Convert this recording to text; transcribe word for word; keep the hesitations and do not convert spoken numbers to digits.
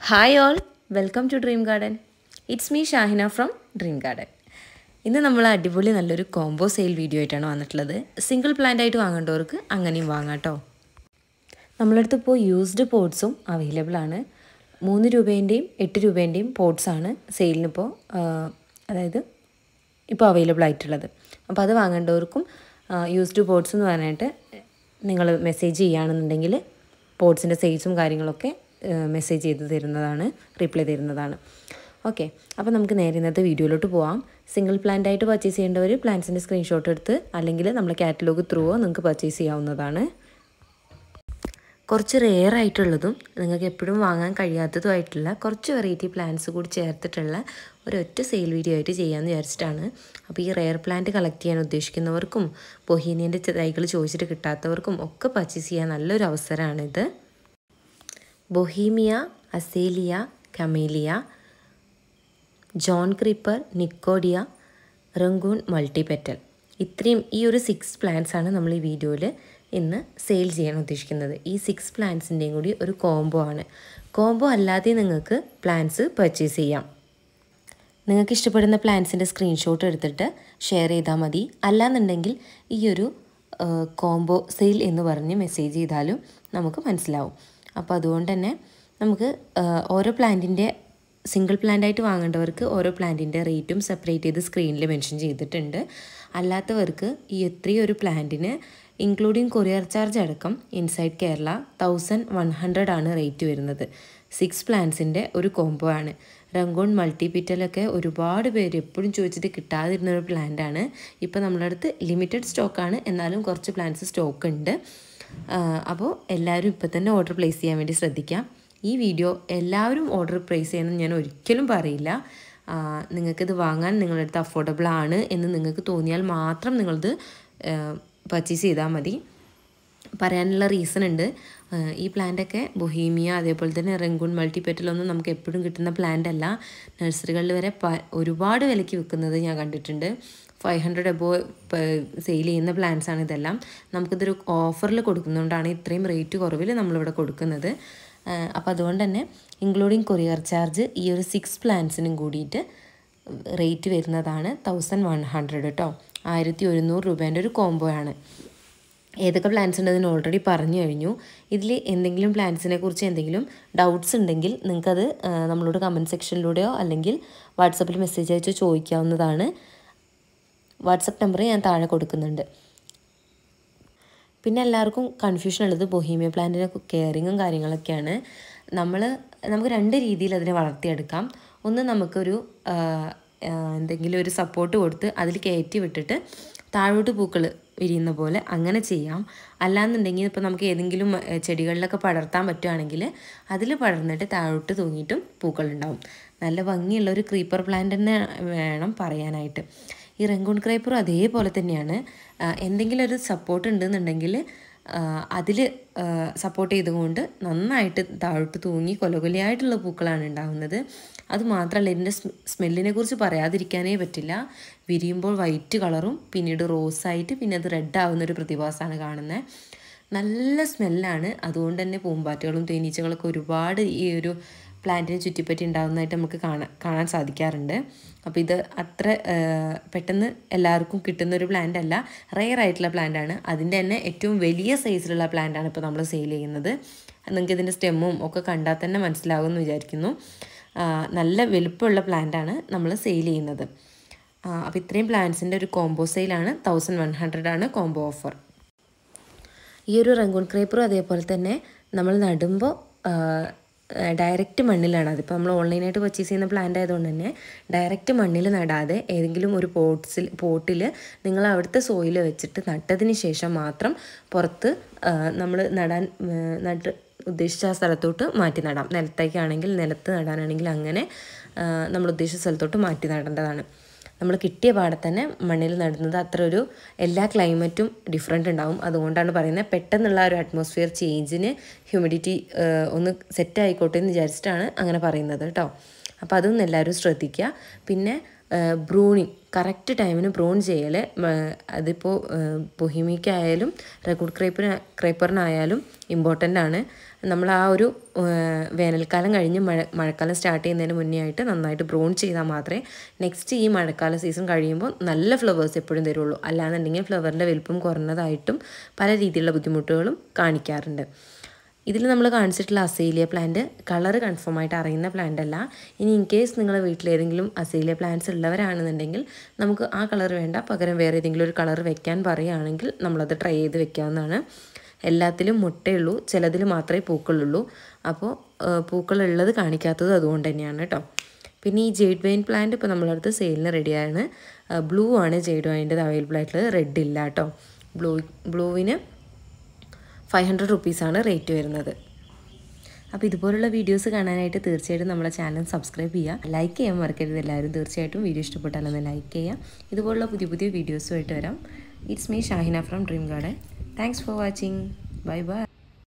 Hi all, welcome to Dream Garden. It's me Shahina from Dream Garden. ഇന്ന് നമ്മൾ അടിപൊളി നല്ലൊരു കോംബോ സെയിൽ വീഡിയോ ആയിട്ടാണ് വന്നിട്ടുള്ളത്. സിംഗിൾ പ്ലാന്റ് ആയിട്ട് വാങ്ങേണ്ടവർക്ക് അങ്ങനെയും വാങ്ങാം ട്ടോ. നമ്മളടുത്ത് ഇപ്പോൾ യൂസ്ഡ് പോട്ട്സും അവൈലബിൾ ആണ്. മൂന്ന് രൂപേന്റെയും എട്ട് രൂപേന്റെയും പോട്ട്സ് ആണ് സെയിലിന് ഇപ്പോൾ അതായത് ഇപ്പോൾ അവൈലബിൾ ആയിട്ടുള്ളത്. അപ്പോൾ അത് വാങ്ങേണ്ടവർക്കും യൂസ്ഡ് പോട്ട്സ് എന്ന് പറഞ്ഞിട്ട് നിങ്ങൾ മെസ്സേജ് ചെയ്യുകയാണെന്നുണ്ടെങ്കിൽ പോട്ട്സിൻ്റെ സൈസും കാര്യങ്ങളൊക്കെ മെസ്സേജ് ചെയ്ത് തരുന്നതാണ്, റിപ്ലൈ തരുന്നതാണ്. ഓക്കെ, അപ്പോൾ നമുക്ക് നേരെ ഇന്നത്തെ വീഡിയോയിലോട്ട് പോവാം. സിംഗിൾ പ്ലാന്റ് ആയിട്ട് പർച്ചേസ് ചെയ്യേണ്ടവർ പ്ലാന്റ്സിൻ്റെ സ്ക്രീൻഷോട്ട് എടുത്ത് അല്ലെങ്കിൽ നമ്മളെ കാറ്റലോഗ് ത്രൂ നിങ്ങൾക്ക് പർച്ചേസ് ചെയ്യാവുന്നതാണ്. കുറച്ച് റെയർ ആയിട്ടുള്ളതും നിങ്ങൾക്ക് എപ്പോഴും വാങ്ങാൻ കഴിയാത്തതുമായിട്ടുള്ള കുറച്ച് വെറൈറ്റി പ്ലാന്റ്സ് കൂടി ചേർത്തിട്ടുള്ള ഒരൊറ്റ സെയിൽ വീഡിയോ ആയിട്ട് ചെയ്യാമെന്ന് വിചാരിച്ചിട്ടാണ്. അപ്പോൾ ഈ റെയർ പ്ലാന്റ് കളക്ട് ചെയ്യാൻ ഉദ്ദേശിക്കുന്നവർക്കും ബൊഹീനിയൻ്റെ തൈകൾ ചോദിച്ചിട്ട് കിട്ടാത്തവർക്കും ഒക്കെ പർച്ചേസ് ചെയ്യാൻ നല്ലൊരു അവസരമാണിത്. Bohemia, azalea, camellia, John creeper, നിക്കോഡിയ, റംഗൂൺ മൾട്ടിപെറ്റൽ, ഇത്രയും ഈ ഒരു സിക്സ് പ്ലാന്റ്സ് ആണ് നമ്മൾ ഈ വീഡിയോയിൽ ഇന്ന് സെയിൽ ചെയ്യാൻ ഉദ്ദേശിക്കുന്നത്. ഈ സിക്സ് പ്ലാന്റ്സിൻ്റെയും കൂടി ഒരു കോംബോ ആണ്. കോംബോ അല്ലാതെ നിങ്ങൾക്ക് പ്ലാന്റ്സ് പർച്ചേസ് ചെയ്യാം. നിങ്ങൾക്ക് ഇഷ്ടപ്പെടുന്ന പ്ലാന്റ്സിൻ്റെ സ്ക്രീൻഷോട്ട് എടുത്തിട്ട് ഷെയർ ചെയ്താൽ മതി. അല്ലാന്നുണ്ടെങ്കിൽ ഈ ഒരു കോംബോ സെയിൽ എന്ന് പറഞ്ഞ് മെസ്സേജ് ചെയ്താലും നമുക്ക് മനസ്സിലാവും. അപ്പോൾ അതുകൊണ്ട് തന്നെ നമുക്ക് ഓരോ പ്ലാന്റിൻ്റെ സിംഗിൾ പ്ലാന്റ് ആയിട്ട് വാങ്ങേണ്ടവർക്ക് ഓരോ പ്ലാന്റിൻ്റെ റേറ്റും സെപ്പറേറ്റ് ചെയ്ത് സ്ക്രീനിൽ മെൻഷൻ ചെയ്തിട്ടുണ്ട്. അല്ലാത്തവർക്ക് ഈ എത്രയും ഒരു പ്ലാന്റിന് ഇൻക്ലൂഡിങ് കൊറിയർ ചാർജ് അടക്കം inside Kerala thousand one hundred ആണ് റേറ്റ് വരുന്നത്. സിക്സ് പ്ലാന്റ്സിൻ്റെ ഒരു കോംബോ ആണ്. റംഗൂൺ മൾട്ടിപീറ്റലൊക്കെ ഒരുപാട് പേര് എപ്പോഴും ചോദിച്ചിട്ട് കിട്ടാതിരുന്ന ഒരു പ്ലാന്റാണ്. ഇപ്പോൾ നമ്മുടെ അടുത്ത് ലിമിറ്റഡ് സ്റ്റോക്കാണ്, എന്നാലും കുറച്ച് പ്ലാന്റ്സ് സ്റ്റോക്ക് ഉണ്ട്. അപ്പോൾ എല്ലാവരും ഇപ്പോൾ തന്നെ ഓർഡർ പ്ലേസ് ചെയ്യാൻ വേണ്ടി ശ്രദ്ധിക്കാം. ഈ വീഡിയോ എല്ലാവരും ഓർഡർ പ്ലേസ് ചെയ്യണമെന്ന് ഞാൻ ഒരിക്കലും പറയില്ല. നിങ്ങൾക്കിത് വാങ്ങാൻ നിങ്ങളുടെ അടുത്ത് അഫോർഡബിൾ ആണ് എന്ന് നിങ്ങൾക്ക് തോന്നിയാൽ മാത്രം നിങ്ങളത് പർച്ചേസ് ചെയ്താൽ മതി. പറയാനുള്ള റീസൺ ഉണ്ട്. ഈ പ്ലാന്റൊക്കെ ബൊഹീമിയ അതേപോലെ തന്നെ റംഗൂൺ മൾട്ടിപെറ്റലൊന്നും നമുക്ക് എപ്പോഴും കിട്ടുന്ന പ്ലാന്റ് അല്ല. നഴ്സറികളിൽ വരെ പ ഒരുപാട് വിലയ്ക്ക് വിൽക്കുന്നത് ഞാൻ കണ്ടിട്ടുണ്ട്. ഫൈവ് ഹൺഡ്രഡ് എബോ സെയിൽ ചെയ്യുന്ന പ്ലാന്റ്സ് ആണ് ഇതെല്ലാം. നമുക്കിതൊരു ഓഫറിൽ കൊടുക്കുന്നതുകൊണ്ടാണ് ഇത്രയും റേറ്റ് കുറവിൽ നമ്മളിവിടെ കൊടുക്കുന്നത്. അപ്പോൾ അതുകൊണ്ട് തന്നെ ഇൻക്ലൂഡിങ് കൊറിയർ ചാർജ് ഈ ഒരു സിക്സ് പ്ലാന്റ്സിനും കൂടിയിട്ട് റേറ്റ് വരുന്നതാണ് തൗസൻഡ് വൺ ഹൺഡ്രഡ് കേട്ടോ. ആയിരത്തി ഒരുന്നൂറ് രൂപേൻ്റെ ഒരു കോംബോ ആണ്. ഏതൊക്കെ പ്ലാന്റ്സ് ഉണ്ടെന്ന് ഓൾറെഡി പറഞ്ഞു കഴിഞ്ഞു. ഇതിൽ എന്തെങ്കിലും പ്ലാന്റ്സിനെ കുറിച്ച് എന്തെങ്കിലും ഡൗട്ട്സ് ഉണ്ടെങ്കിൽ നിങ്ങൾക്കത് നമ്മളോട് കമൻറ്റ് സെക്ഷനിലൂടെയോ അല്ലെങ്കിൽ വാട്സപ്പിൽ മെസ്സേജ് അയച്ചോ ചോദിക്കാവുന്നതാണ്. വാട്സപ്പ് നമ്പർ ഞാൻ താഴെ കൊടുക്കുന്നുണ്ട്. പിന്നെ എല്ലാവർക്കും കൺഫ്യൂഷൻ ഉള്ളത് ബൊഹീമിയ പ്ലാന്റിൻ്റെ കെയറിങ്ങും കാര്യങ്ങളൊക്കെയാണ്. നമ്മൾ നമുക്ക് രണ്ട് രീതിയിൽ അതിനെ വളർത്തിയെടുക്കാം. ഒന്ന് നമുക്കൊരു എന്തെങ്കിലും ഒരു സപ്പോർട്ട് കൊടുത്ത് അതിൽ കയറ്റി വിട്ടിട്ട് താഴോട്ട് പൂക്കൾ വിരിയുന്ന പോലെ അങ്ങനെ ചെയ്യാം. അല്ലാന്നുണ്ടെങ്കിൽ ഇപ്പോൾ നമുക്ക് ഏതെങ്കിലും ചെടികളിലൊക്കെ പടർത്താൻ പറ്റുകയാണെങ്കിൽ അതിൽ പടർന്നിട്ട് താഴോട്ട് തൂങ്ങിയിട്ടും പൂക്കളുണ്ടാവും. നല്ല ഭംഗിയുള്ള ഒരു ക്രീപ്പർ പ്ലാന്റ് തന്നെ വേണം പറയാനായിട്ട്. ഈ റംഗൂൺ ക്രീപ്പറും അതേപോലെ തന്നെയാണ്. എന്തെങ്കിലും ഒരു സപ്പോർട്ട് ഉണ്ടെന്നുണ്ടെങ്കിൽ അതിൽ സപ്പോർട്ട് ചെയ്തുകൊണ്ട് നന്നായിട്ട് താഴോട്ട് തൂങ്ങി കൊലകൊലയായിട്ടുള്ള പൂക്കളാണ് ഉണ്ടാകുന്നത്. അതുമാത്രമല്ല ഇതിൻ്റെ സ്മെല്ലിനെ കുറിച്ച് പറയാതിരിക്കാനേ പറ്റില്ല. വിരിയുമ്പോൾ വൈറ്റ് കളറും പിന്നീട് റോസായിട്ട് പിന്നെ അത് റെഡ് ആവുന്നൊരു പ്രതിഭാസമാണ് കാണുന്നത്. നല്ല സ്മെല്ലാണ്. അതുകൊണ്ട് തന്നെ പൂമ്പാറ്റകളും തേനീച്ചകളൊക്കെ ഒരുപാട് ഈ ഒരു പ്ലാന്റിനെ ചുറ്റിപ്പറ്റി ഉണ്ടാകുന്നതായിട്ട് നമുക്ക് കാണാൻ കാണാൻ സാധിക്കാറുണ്ട്. അപ്പോൾ ഇത് അത്ര പെട്ടെന്ന് എല്ലാവർക്കും കിട്ടുന്നൊരു പ്ലാന്റ് അല്ല, റെയർ ആയിട്ടുള്ള പ്ലാന്റ് ആണ്. അതിൻ്റെ തന്നെ ഏറ്റവും വലിയ സൈസിലുള്ള പ്ലാന്റ് ആണ് ഇപ്പോൾ നമ്മൾ സെയിൽ ചെയ്യുന്നത്. നിങ്ങൾക്ക് ഇതിൻ്റെ സ്റ്റെമ്മും ഒക്കെ കണ്ടാൽ തന്നെ മനസ്സിലാകുമെന്ന് വിചാരിക്കുന്നു. നല്ല വലുപ്പമുള്ള പ്ലാന്റ് ആണ് നമ്മൾ സെയിൽ ചെയ്യുന്നത്. അപ്പോൾ ഇത്രയും പ്ലാന്റ്സിൻ്റെ ഒരു കോംബോ സെയിലാണ്. തൗസൻഡ് വൺ ഹൺഡ്രഡ് ആണ് കോംബോ ഓഫർ. ഈ ഒരു റംഗൂൺ ക്രീപ്പറും അതേപോലെ തന്നെ നമ്മൾ നടുമ്പോൾ ഡയറക്റ്റ് മണ്ണിലാണ്. അതിപ്പോൾ നമ്മൾ ഓൺലൈനായിട്ട് പർച്ചേസ് ചെയ്യുന്ന പ്ലാന്റ് ആയതുകൊണ്ട് തന്നെ ഡയറക്റ്റ് മണ്ണിൽ നടാതെ ഏതെങ്കിലും ഒരു പോട്ട്സിൽ പോട്ടിൽ നിങ്ങൾ അവിടുത്തെ സോയിൽ വെച്ചിട്ട് നട്ടതിന് ശേഷം മാത്രം പുറത്ത് നമ്മൾ നടാൻ നട്ട് ഉദ്ദേശിച്ച ആ സ്ഥലത്തോട്ട് മാറ്റി നടാം. നിലത്തേക്കാണെങ്കിൽ നിലത്ത് നടാനാണെങ്കിൽ അങ്ങനെ നമ്മൾ ഉദ്ദേശിച്ച സ്ഥലത്തോട്ട് മാറ്റി നടേണ്ടതാണ്. നമ്മൾ കിട്ടിയ പാടെ തന്നെ മണ്ണിൽ നടുന്നത് അത്ര ഒരു എല്ലാ ക്ലൈമറ്റും ഡിഫറെൻ്റ് ഉണ്ടാവും. അതുകൊണ്ടാണ് പറയുന്നത് പെട്ടെന്നുള്ള ഒരു അറ്റ്മോസ്ഫിയർ ചേഞ്ചിന് ഹ്യൂമിഡിറ്റി ഒന്ന് സെറ്റ് ആയിക്കോട്ടെ എന്ന് വിചാരിച്ചിട്ടാണ് അങ്ങനെ പറയുന്നത് കേട്ടോ. അപ്പോൾ അതൊന്നും എല്ലാവരും ശ്രദ്ധിക്കുക. പിന്നെ ബ്രൂണിങ് കറക്റ്റ് ടൈമിന് ബ്രൂൺ ചെയ്യൽ അതിപ്പോൾ ബൊഹീമിയയ്ക്കായാലും റെഗുഡ് ക്രേപ്പിന് ക്രേപ്പറിനായാലും ഇമ്പോർട്ടൻ്റ് ആണ്. നമ്മൾ ആ ഒരു വേനൽക്കാലം കഴിഞ്ഞ് മഴ മഴക്കാലം സ്റ്റാർട്ട് ചെയ്യുന്നതിന് മുന്നേ ആയിട്ട് നന്നായിട്ട് ബ്രൂൺ ചെയ്താൽ മാത്രമേ നെക്സ്റ്റ് ഈ മഴക്കാല സീസൺ കഴിയുമ്പോൾ നല്ല ഫ്ലവേഴ്സ് എപ്പോഴും തരുള്ളൂ. അല്ലാന്നുണ്ടെങ്കിൽ ഫ്ലവറിൻ്റെ വലിപ്പം കുറഞ്ഞതായിട്ടും പല രീതിയിലുള്ള ബുദ്ധിമുട്ടുകളും കാണിക്കാറുണ്ട്. ഇതിൽ നമ്മൾ കാണിച്ചിട്ടുള്ള അസേലിയ പ്ലാന്റ് കളർ കൺഫേം ആയിട്ട് അറിയുന്ന പ്ലാന്റ് അല്ല. ഇനി ഇൻ കേസ് നിങ്ങളുടെ വീട്ടിൽ ഏതെങ്കിലും അസേലിയ പ്ലാന്റ്സ് ഉള്ളവരാണെന്നുണ്ടെങ്കിൽ നമുക്ക് ആ കളർ വേണ്ട, പകരം വേറെ ഏതെങ്കിലും ഒരു കളർ വെക്കാൻ പറയുകയാണെങ്കിൽ നമ്മളത് ട്രൈ ചെയ്ത് വെക്കാവുന്നതാണ്. എല്ലാത്തിലും മുട്ടയുള്ളൂ, ചിലതിൽ മാത്രമേ പൂക്കളുള്ളൂ. അപ്പോൾ പൂക്കളുള്ളത് കാണിക്കാത്തത് അതുകൊണ്ട് തന്നെയാണ് കേട്ടോ. പിന്നെ ഈ ജെയ്ഡ് വൈൻ പ്ലാന്റ് ഇപ്പോൾ നമ്മളടുത്ത് സെയിലിന് റെഡിയാണ്. ബ്ലൂ ആണ് ജെയ്ഡ് വൈൻ്റെത് അവൈലബിൾ ആയിട്ടുള്ളത്, റെഡ് ഇല്ല കേട്ടോ. ബ്ലൂ ബ്ലൂവിന് ഫൈവ് ഹൺഡ്രഡ് റുപ്പീസാണ് റേറ്റ് വരുന്നത്. അപ്പോൾ ഇതുപോലുള്ള വീഡിയോസ് കാണാനായിട്ട് തീർച്ചയായിട്ടും നമ്മളെ ചാനൽ സബ്സ്ക്രൈബ് ചെയ്യുക, ലൈക്ക് ചെയ്യാൻ മറക്കരുത് എല്ലാവരും. തീർച്ചയായിട്ടും വീഡിയോ ഇഷ്ടപ്പെട്ടാലൊന്ന് ലൈക്ക് ചെയ്യുക. ഇതുപോലുള്ള പുതിയ പുതിയ വീഡിയോസുമായിട്ട് വരാം. It's me Shahina from Dream Garden. Thanks for watching. Bye by.